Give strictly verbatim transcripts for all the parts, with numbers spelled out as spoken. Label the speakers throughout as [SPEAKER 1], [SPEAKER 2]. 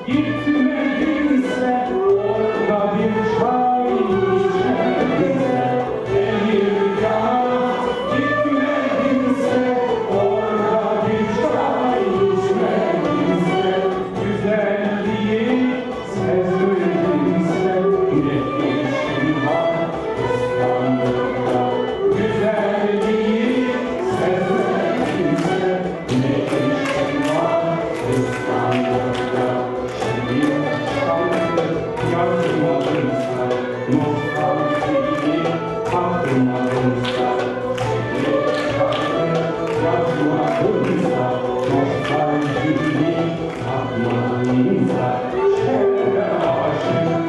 [SPEAKER 1] Gitmedinse orada bir çay içerize. Emir yana gitmedinse orada bir çay içerize. Güzelliği sezmedinse ne işin var İstanbul'da. Güzelliği sezmedinse ne işin var İstanbul'da. Şimdi şarkı yazmadınsa, nostaljiyi tatmadınsa. Şimdi şarkı yazmadınsa, nostaljiyi tatmadınsa. Şehre aşık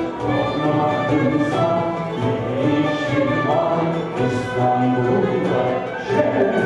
[SPEAKER 1] olmadınsa ne işin var İstanbul'da. Şehre